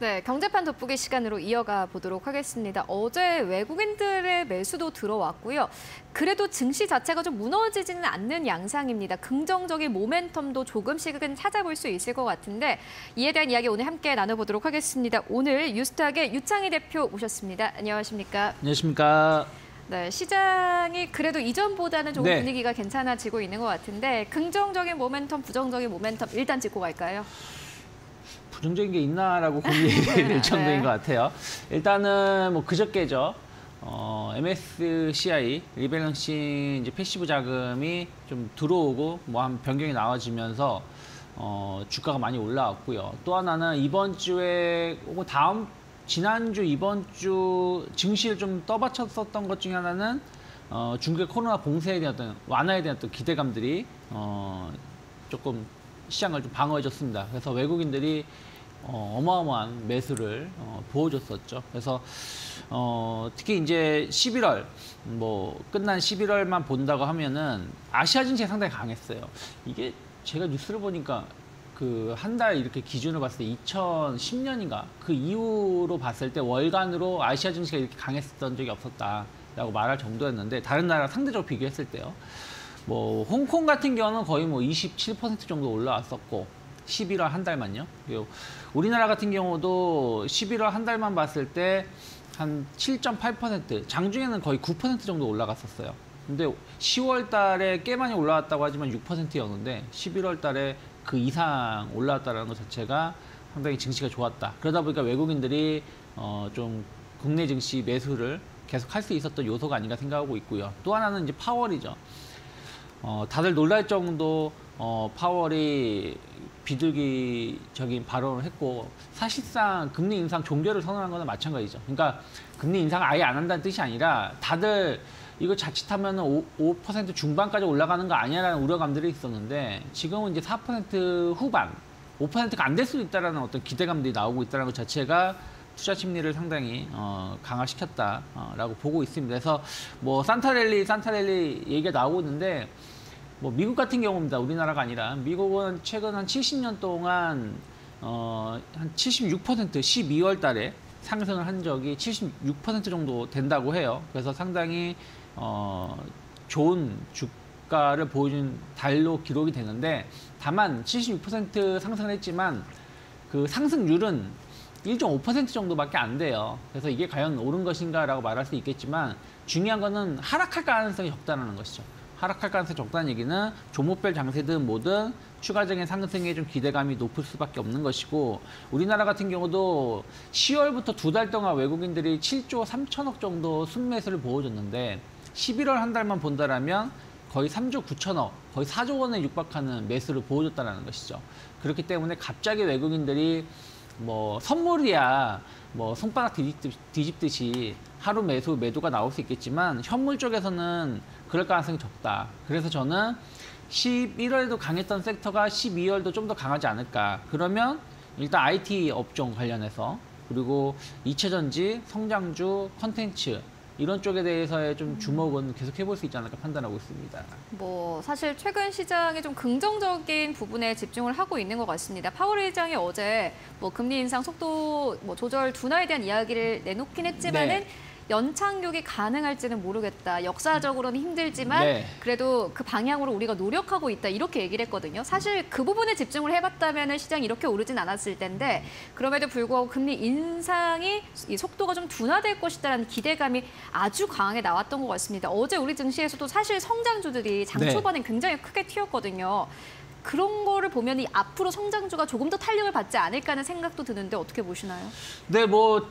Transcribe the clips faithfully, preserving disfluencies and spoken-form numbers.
네, 경제판 돋보기 시간으로 이어가 보도록 하겠습니다. 어제 외국인들의 매수도 들어왔고요. 그래도 증시 자체가 좀 무너지지는 않는 양상입니다. 긍정적인 모멘텀도 조금씩은 찾아볼 수 있을 것 같은데 이에 대한 이야기 오늘 함께 나눠보도록 하겠습니다. 오늘 뉴스탁의 유창희 대표 모셨습니다. 안녕하십니까? 안녕하십니까? 네, 시장이 그래도 이전보다는 조금 네. 분위기가 괜찮아지고 있는 것 같은데 긍정적인 모멘텀, 부정적인 모멘텀 일단 짚고 갈까요? 부정적인 게 있나라고 고민될 네. 정도인 것 같아요. 일단은 뭐 그저께죠. 어, 엠에스시아이 리밸런싱 이제 패시브 자금이 좀 들어오고 뭐 한 변경이 나와지면서 어, 주가가 많이 올라왔고요. 또 하나는 이번 주에 혹은 다음 지난주 이번 주 증시를 좀 떠받쳤었던 것 중에 하나는 어, 중국의 코로나 봉쇄에 대한 어떤 완화에 대한 어떤 기대감들이 어, 조금 시장을 좀 방어해줬습니다. 그래서 외국인들이 어, 어마어마한 매수를 어, 보여줬었죠. 그래서 어, 특히 이제 십일월 뭐 끝난 십일월만 본다고 하면은 아시아 증시가 상당히 강했어요. 이게 제가 뉴스를 보니까 그 한 달 이렇게 기준으로 봤을 때 이천십 년인가 그 이후로 봤을 때 월간으로 아시아 증시가 이렇게 강했었던 적이 없었다라고 말할 정도였는데 다른 나라랑 상대적으로 비교했을 때요. 뭐 홍콩 같은 경우는 거의 뭐 이십칠 퍼센트 정도 올라왔었고 십일월 한 달만요. 그리고 우리나라 같은 경우도 십일월 한 달만 봤을 때 한 칠 점 팔 퍼센트, 장중에는 거의 구 퍼센트 정도 올라갔었어요. 근데 시월 달에 꽤 많이 올라왔다고 하지만 육 퍼센트였는데 십일월 달에 그 이상 올라왔다는 것 자체가 상당히 증시가 좋았다. 그러다 보니까 외국인들이 어 좀 국내 증시 매수를 계속 할 수 있었던 요소가 아닌가 생각하고 있고요. 또 하나는 이제 파월이죠. 어, 다들 놀랄 정도 어, 파월이 비둘기적인 발언을 했고 사실상 금리 인상 종결을 선언한 거는 마찬가지죠. 그러니까 금리 인상 아예 안 한다는 뜻이 아니라 다들 이거 자칫하면 오 퍼센트 중반까지 올라가는 거 아니야라는 우려감들이 있었는데 지금은 이제 사 퍼센트 후반, 오 퍼센트가 안 될 수도 있다라는 어떤 기대감들이 나오고 있다는 것 자체가 투자 심리를 상당히 어, 강화시켰다라고 보고 있습니다. 그래서 뭐 산타랠리, 산타랠리 얘기가 나오고 있는데 뭐 미국 같은 경우입니다. 우리나라가 아니라 미국은 최근 한 칠십 년 동안 어, 한 칠십육 퍼센트 십이월 달에 상승을 한 적이 칠십육 퍼센트 정도 된다고 해요. 그래서 상당히 어, 좋은 주가를 보여준 달로 기록이 되는데 다만 칠십육 퍼센트 상승을 했지만 그 상승률은 일 점 오 퍼센트 정도밖에 안 돼요. 그래서 이게 과연 옳은 것인가라고 말할 수 있겠지만 중요한 거는 하락할 가능성이 적다는 것이죠. 하락할 가능성이 적다는 얘기는 종목별 장세든 뭐든 추가적인 상승에 좀 기대감이 높을 수밖에 없는 것이고 우리나라 같은 경우도 시월부터 두 달 동안 외국인들이 칠조 삼천억 정도 순매수를 보여줬는데 십일월 한 달만 본다라면 거의 삼조 구천억, 거의 사조 원에 육박하는 매수를 보여줬다는 것이죠. 그렇기 때문에 갑자기 외국인들이 뭐 선물이야 뭐 손바닥 뒤집듯, 뒤집듯이 하루 매수 매도가 나올 수 있겠지만 현물 쪽에서는 그럴 가능성이 적다. 그래서 저는 십일월에도 강했던 섹터가 십이월도 좀 더 강하지 않을까. 그러면 일단 아이티 업종 관련해서 그리고 이체전지, 성장주, 컨텐츠 이런 쪽에 대해서의 좀 주목은 계속 해볼 수 있지 않을까 판단하고 있습니다. 뭐 사실 최근 시장이 좀 긍정적인 부분에 집중을 하고 있는 것 같습니다. 파월 의장이 어제 뭐 금리 인상 속도 뭐 조절 둔화에 대한 이야기를 내놓긴 했지만은 네. 연착륙이 가능할지는 모르겠다. 역사적으로는 힘들지만 네. 그래도 그 방향으로 우리가 노력하고 있다. 이렇게 얘기를 했거든요. 사실 그 부분에 집중을 해봤다면 시장이 이렇게 오르진 않았을 텐데 그럼에도 불구하고 금리 인상이 이 속도가 좀 둔화될 것이다라는 기대감이 아주 강하게 나왔던 것 같습니다. 어제 우리 증시에서도 사실 성장주들이 장 네. 초반에 굉장히 크게 튀었거든요. 그런 거를 보면 이 앞으로 성장주가 조금 더 탄력을 받지 않을까 하는 생각도 드는데 어떻게 보시나요? 네, 뭐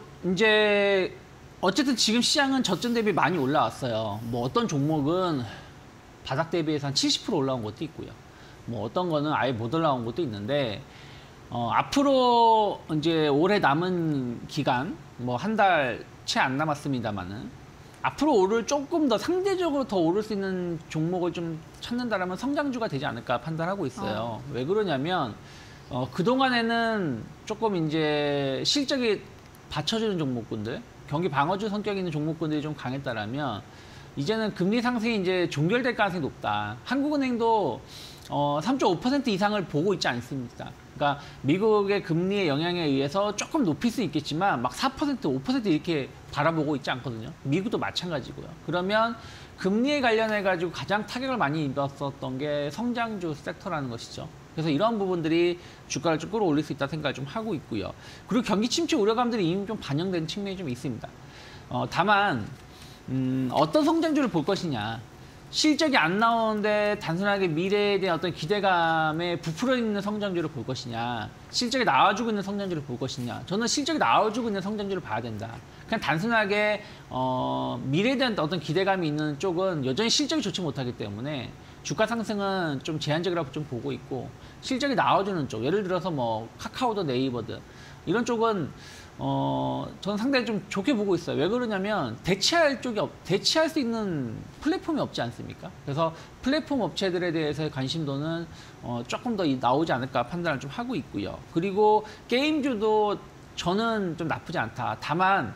이제 어쨌든 지금 시장은 저점 대비 많이 올라왔어요. 뭐 어떤 종목은 바닥 대비해서 한 칠십 퍼센트 올라온 것도 있고요. 뭐 어떤 거는 아예 못 올라온 것도 있는데 어, 앞으로 이제 올해 남은 기간 뭐 한 달 채 안 남았습니다만은 앞으로 오를 조금 더 상대적으로 더 오를 수 있는 종목을 좀 찾는다라면 성장주가 되지 않을까 판단하고 있어요. 어. 왜 그러냐면 어, 그동안에는 조금 이제 실적이 받쳐주는 종목군들 경기 방어주 성격이 있는 종목군들이 좀 강했다라면 이제는 금리 상승이 이제 종결될 가능성이 높다. 한국은행도 어, 삼 점 오 퍼센트 이상을 보고 있지 않습니까? 그러니까 미국의 금리의 영향에 의해서 조금 높일 수 있겠지만 막 사 퍼센트, 오 퍼센트 이렇게 바라보고 있지 않거든요. 미국도 마찬가지고요. 그러면 금리에 관련해 가지고 가장 타격을 많이 입었었던 게 성장주 섹터라는 것이죠. 그래서 이런 부분들이 주가를 좀 끌어올릴 수 있다 생각을 좀 하고 있고요. 그리고 경기 침체 우려감들이 이미 좀 반영된 측면이 좀 있습니다. 어, 다만 음, 어떤 성장주를 볼 것이냐. 실적이 안 나오는데 단순하게 미래에 대한 어떤 기대감에 부풀어 있는 성장주를 볼 것이냐, 실적이 나와주고 있는 성장주를 볼 것이냐. 저는 실적이 나와주고 있는 성장주를 봐야 된다. 그냥 단순하게 어, 미래에 대한 어떤 기대감이 있는 쪽은 여전히 실적이 좋지 못하기 때문에 주가 상승은 좀 제한적이라고 좀 보고 있고, 실적이 나와주는 쪽, 예를 들어서 뭐 카카오도 네이버든 이런 쪽은 어, 저는 상당히 좀 좋게 보고 있어요. 왜 그러냐면 대체할 쪽이 없, 대체할 수 있는 플랫폼이 없지 않습니까? 그래서 플랫폼 업체들에 대해서의 관심도는 어, 조금 더 나오지 않을까 판단을 좀 하고 있고요. 그리고 게임주도 저는 좀 나쁘지 않다. 다만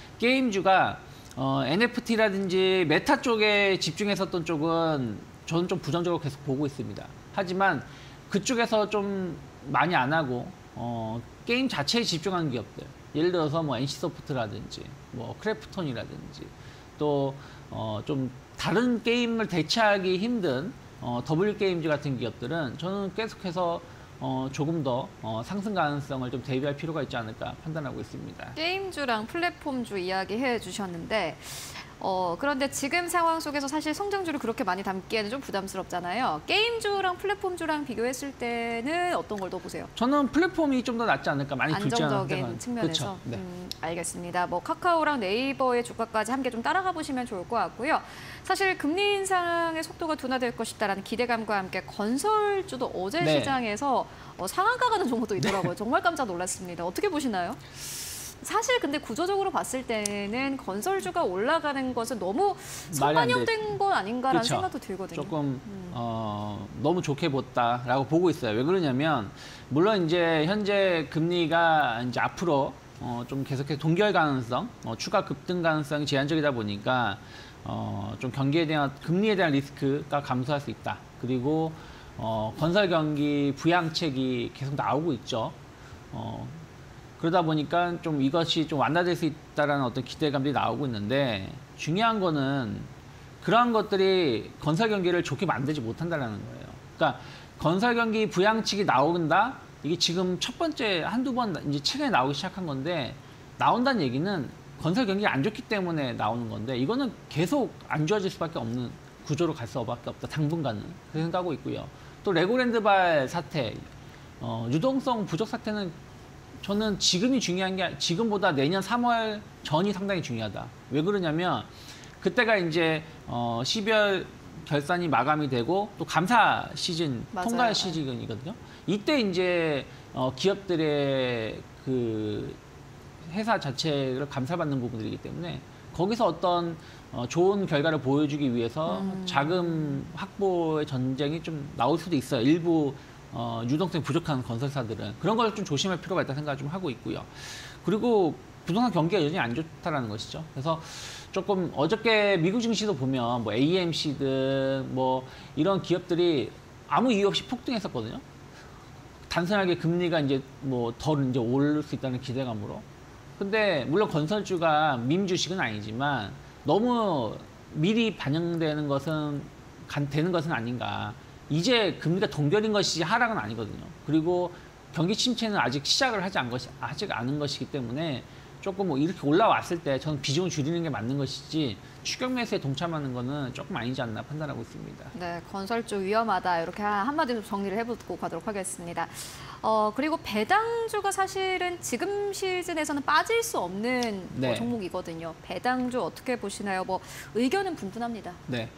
게임주가 어, 엔에프티라든지 메타 쪽에 집중했었던 쪽은 저는 좀 부정적으로 계속 보고 있습니다. 하지만 그쪽에서 좀 많이 안 하고 어, 게임 자체에 집중하는 기업들, 예를 들어서 뭐 엔씨소프트라든지 뭐 크래프톤이라든지 또 어, 좀 다른 게임을 대체하기 힘든 어, 더블유게임즈 같은 기업들은 저는 계속해서 어, 조금 더 어, 상승 가능성을 좀 대비할 필요가 있지 않을까 판단하고 있습니다. 게임주랑 플랫폼주 이야기해 주셨는데 어, 그런데 지금 상황 속에서 사실 성장주를 그렇게 많이 담기에는 좀 부담스럽잖아요. 게임주랑 플랫폼주랑 비교했을 때는 어떤 걸 더 보세요? 저는 플랫폼이 좀 더 낫지 않을까, 많이 둘지 않을까. 안정적인 측면에서. 그렇죠. 네. 음, 알겠습니다. 뭐 카카오랑 네이버의 주가까지 함께 좀 따라가 보시면 좋을 것 같고요. 사실 금리 인상의 속도가 둔화될 것이다라는 기대감과 함께 건설주도 어제 네. 시장에서 어, 상한가 가는 종목도 있더라고요. 정말 깜짝 놀랐습니다. 어떻게 보시나요? 사실 근데 구조적으로 봤을 때는 건설주가 올라가는 것은 너무 선반영된 건 아닌가라는 그쵸. 생각도 들거든요. 조금 음. 어, 너무 좋게 봤다라고 보고 있어요. 왜 그러냐면 물론 이제 현재 금리가 이제 앞으로 어, 좀 계속해서 동결 가능성, 어, 추가 급등 가능성이 제한적이다 보니까 어, 좀 경기에 대한 금리에 대한 리스크가 감소할 수 있다. 그리고 어, 건설 경기 부양책이 계속 나오고 있죠. 어, 그러다 보니까 좀 이것이 좀 완화될 수 있다라는 어떤 기대감들이 나오고 있는데, 중요한 거는 그러한 것들이 건설 경기를 좋게 만들지 못한다는 거예요. 그러니까 건설 경기 부양책이 나온다. 이게 지금 첫 번째 한두 번 이제 최근에 나오기 시작한 건데, 나온다는 얘기는 건설 경기가 안 좋기 때문에 나오는 건데, 이거는 계속 안 좋아질 수밖에 없는 구조로 갈 수밖에 없다. 당분간은 그렇게 생각하고 있고요. 또 레고랜드발 사태, 어, 유동성 부족 사태는 저는 지금이 중요한 게, 지금보다 내년 삼월 전이 상당히 중요하다. 왜 그러냐면 그때가 이제 어 십이월 결산이 마감이 되고 또 감사 시즌, 맞아요. 통과 시즌이거든요. 이때 이제 어 기업들의 그 회사 자체를 감사받는 부분들이기 때문에 거기서 어떤 어 좋은 결과를 보여주기 위해서 음. 자금 확보의 전쟁이 좀 나올 수도 있어요. 일부 어, 유동성이 부족한 건설사들은 그런 걸 좀 조심할 필요가 있다 생각을 좀 하고 있고요. 그리고 부동산 경기가 여전히 안 좋다라는 것이죠. 그래서 조금 어저께 미국 증시도 보면 뭐 에이엠씨든 뭐 이런 기업들이 아무 이유 없이 폭등했었거든요. 단순하게 금리가 이제 뭐 덜 이제 오를 수 있다는 기대감으로. 근데 물론 건설주가 밈 주식은 아니지만 너무 미리 반영되는 것은 간, 되는 것은 아닌가. 이제 금리가 동결인 것이 하락은 아니거든요. 그리고 경기 침체는 아직 시작을 하지 않은 것이, 아직 않은 것이기 때문에 조금 뭐 이렇게 올라왔을 때 저는 비중을 줄이는 게 맞는 것이지 추격 매수에 동참하는 거는 조금 아니지 않나 판단하고 있습니다. 네, 건설주 위험하다 이렇게 한마디로 정리를 해보고 가도록 하겠습니다. 어, 그리고 배당주가 사실은 지금 시즌에서는 빠질 수 없는 네. 뭐 종목이거든요. 배당주 어떻게 보시나요? 뭐 의견은 분분합니다. 네,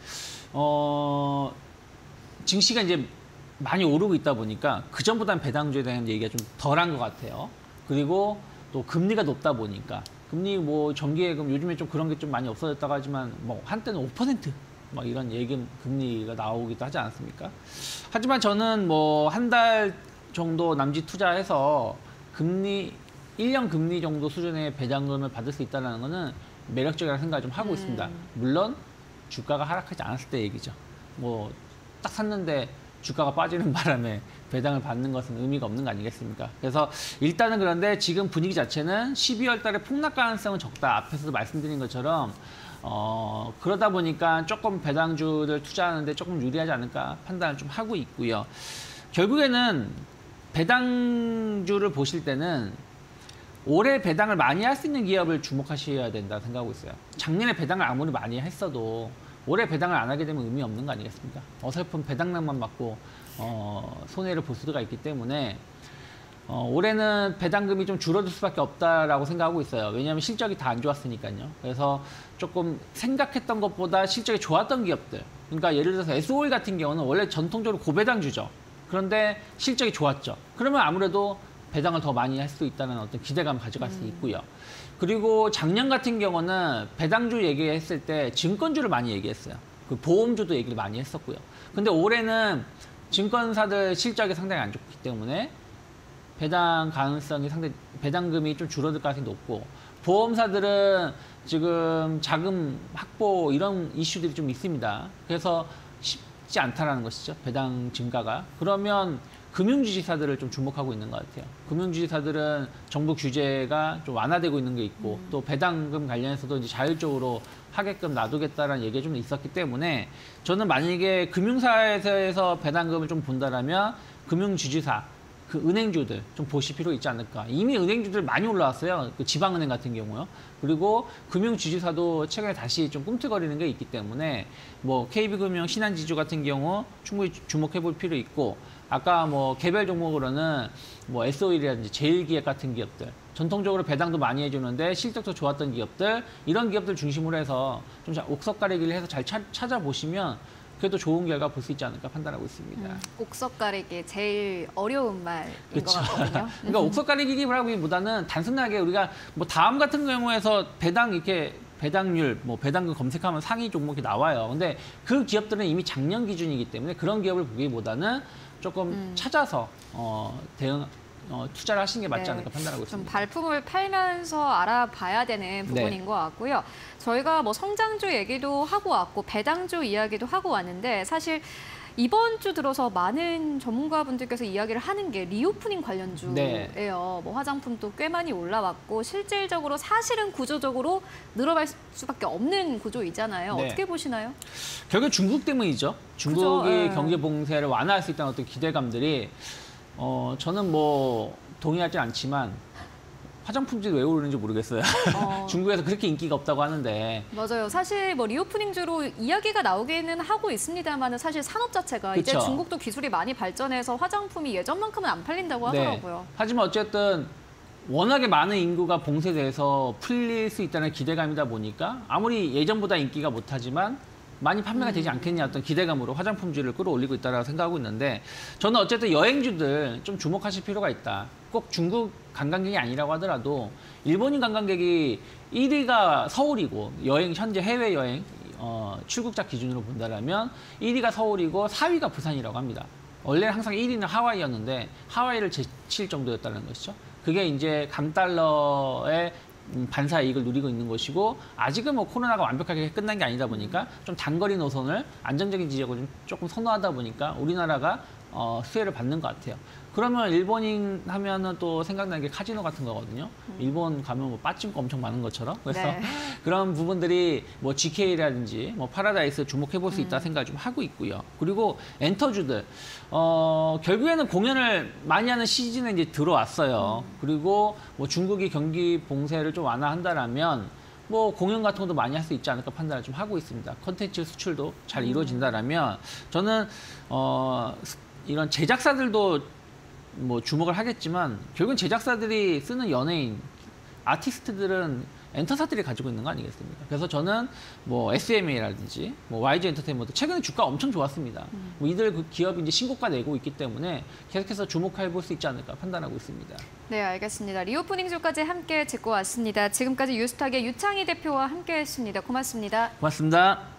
어, 증시가 이제 많이 오르고 있다 보니까 그 전보다는 배당주에 대한 얘기가 좀 덜한 것 같아요. 그리고 또 금리가 높다 보니까 금리 뭐 정기예금 요즘에 좀 그런 게 좀 많이 없어졌다고 하지만 뭐 한때는 오 퍼센트 막 이런 예금 금리가 나오기도 하지 않았습니까? 하지만 저는 뭐 한 달 정도 남짓 투자해서 금리 일 년 금리 정도 수준의 배당금을 받을 수 있다는 거는 매력적이라는 생각을 좀 하고 음. 있습니다. 물론 주가가 하락하지 않았을 때 얘기죠. 뭐 딱 샀는데 주가가 빠지는 바람에 배당을 받는 것은 의미가 없는 거 아니겠습니까? 그래서 일단은 그런데 지금 분위기 자체는 십이월 달에 폭락 가능성은 적다. 앞에서도 말씀드린 것처럼 어, 그러다 보니까 조금 배당주를 투자하는데 조금 유리하지 않을까 판단을 좀 하고 있고요. 결국에는 배당주를 보실 때는 올해 배당을 많이 할 수 있는 기업을 주목하셔야 된다 생각하고 있어요. 작년에 배당을 아무리 많이 했어도 올해 배당을 안 하게 되면 의미 없는 거 아니겠습니까? 어설픈 배당량만 받고 어, 손해를 볼 수가 있기 때문에 어, 올해는 배당금이 좀 줄어들 수밖에 없다라고 생각하고 있어요. 왜냐하면 실적이 다 안 좋았으니까요. 그래서 조금 생각했던 것보다 실적이 좋았던 기업들. 그러니까 예를 들어서 에스오일 같은 경우는 원래 전통적으로 고배당주죠. 그런데 실적이 좋았죠. 그러면 아무래도 배당을 더 많이 할 수 있다는 어떤 기대감 가져갈 수 있고요. 그리고 작년 같은 경우는 배당주 얘기했을 때 증권주를 많이 얘기했어요. 그 보험주도 얘기를 많이 했었고요. 근데 올해는 증권사들 실적이 상당히 안 좋기 때문에 배당 가능성이 상당히 배당금이 좀 줄어들 가능성이 높고 보험사들은 지금 자금 확보 이런 이슈들이 좀 있습니다. 그래서 쉽지 않다라는 것이죠. 배당 증가가. 그러면 금융주지사들을 좀 주목하고 있는 것 같아요. 금융주지사들은 정부 규제가 좀 완화되고 있는 게 있고 음. 또 배당금 관련해서도 이제 자율적으로 하게끔 놔두겠다라는 얘기가 좀 있었기 때문에 저는 만약에 금융사에서 배당금을 좀 본다라면 금융주지사 그 은행주들 좀 보실 필요 있지 않을까. 이미 은행주들 많이 올라왔어요. 그 지방은행 같은 경우요. 그리고 금융주지사도 최근에 다시 좀 꿈틀거리는 게 있기 때문에 뭐 케이비금융, 신한지주 같은 경우 충분히 주목해 볼 필요 있고 아까 뭐 개별 종목으로는 뭐 에스오일이라든지 제일기획 같은 기업들 전통적으로 배당도 많이 해주는데 실적도 좋았던 기업들 이런 기업들 중심으로 해서 좀 옥석 가리기를 해서 잘 차, 찾아보시면 그래도 좋은 결과 볼 수 있지 않을까 판단하고 있습니다. 음, 옥석 가리기 제일 어려운 말인 그렇죠. 것 같거든요. 그러니까 옥석 가리기라기보다는 단순하게 우리가 뭐 다음 같은 경우에서 배당 이렇게 배당률, 뭐 배당금 검색하면 상위 종목이 나와요. 근데 그 기업들은 이미 작년 기준이기 때문에 그런 기업을 보기보다는 조금 음. 찾아서 어, 대응. 어, 투자를 하시는 게 맞지 네. 않을까 판단하고 있습니다. 좀 발품을 팔면서 알아봐야 되는 부분인 네. 것 같고요. 저희가 뭐 성장주 얘기도 하고 왔고 배당주 이야기도 하고 왔는데 사실 이번 주 들어서 많은 전문가분들께서 이야기를 하는 게 리오프닝 관련주예요. 네. 뭐 화장품도 꽤 많이 올라왔고 실질적으로 사실은 구조적으로 늘어날 수밖에 없는 구조이잖아요. 네. 어떻게 보시나요? 결국 중국 때문이죠. 중국이 네. 경제 봉쇄를 완화할 수 있다는 어떤 기대감들이 어, 저는 뭐 동의하지 않지만 화장품들이 왜 오르는지 모르겠어요. 어. 중국에서 그렇게 인기가 없다고 하는데. 맞아요. 사실 뭐 리오프닝주로 이야기가 나오기는 하고 있습니다만 사실 산업 자체가 그쵸. 이제 중국도 기술이 많이 발전해서 화장품이 예전만큼은 안 팔린다고 하더라고요. 네. 하지만 어쨌든 워낙에 많은 인구가 봉쇄돼서 풀릴 수 있다는 기대감이다 보니까 아무리 예전보다 인기가 못하지만 많이 판매가 되지 않겠냐 어떤 기대감으로 화장품주를 끌어올리고 있다고 생각하고 있는데 저는 어쨌든 여행주들 좀 주목하실 필요가 있다. 꼭 중국 관광객이 아니라고 하더라도 일본인 관광객이 일 위가 서울이고 여행 현재 해외여행 어, 출국자 기준으로 본다면 일 위가 서울이고 사 위가 부산이라고 합니다. 원래는 항상 일 위는 하와이였는데 하와이를 제칠 정도였다는 것이죠. 그게 이제 강달러의 반사 이익을 누리고 있는 것이고 아직은 뭐 코로나가 완벽하게 끝난 게 아니다 보니까 좀 단거리 노선을 안정적인 지역을 좀 조금 선호하다 보니까 우리나라가 어, 수혜를 받는 것 같아요. 그러면 일본인 하면은 또 생각나는 게 카지노 같은 거거든요. 음. 일본 가면 뭐 빠짐거 엄청 많은 것처럼. 그래서 네. 그런 부분들이 뭐 지케이라든지 뭐 파라다이스 주목해 볼 수 있다 음. 생각을 좀 하고 있고요. 그리고 엔터주들 어, 결국에는 공연을 많이 하는 시즌에 이제 들어왔어요. 음. 그리고 뭐 중국이 경기 봉쇄를 좀 완화한다라면 뭐 공연 같은 것도 많이 할 수 있지 않을까 판단을 좀 하고 있습니다. 컨텐츠 수출도 잘 이루어진다라면 저는 어, 이런 제작사들도 뭐 주목을 하겠지만 결국은 제작사들이 쓰는 연예인, 아티스트들은 엔터사들이 가지고 있는 거 아니겠습니까? 그래서 저는 뭐 에스엠에이라든지 뭐 와이지 엔터테인먼트 최근에 주가 엄청 좋았습니다. 음. 뭐 이들 그 기업이 이제 신고가 내고 있기 때문에 계속해서 주목해 볼 수 있지 않을까 판단하고 있습니다. 네, 알겠습니다. 리오프닝주까지 함께 짚고 왔습니다. 지금까지 유스탁의 유창희 대표와 함께했습니다. 고맙습니다. 고맙습니다.